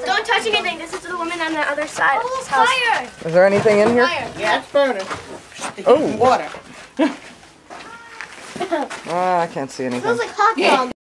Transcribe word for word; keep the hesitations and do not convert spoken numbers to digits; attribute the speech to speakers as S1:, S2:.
S1: Don't touch anything. This is the woman on the other side. Oh, fire!
S2: Is there anything in here?
S1: Fire.
S3: Yeah, it's burning.
S2: Oh,
S3: Water.
S2: oh, I can't see anything.
S1: It smells like hot dogs.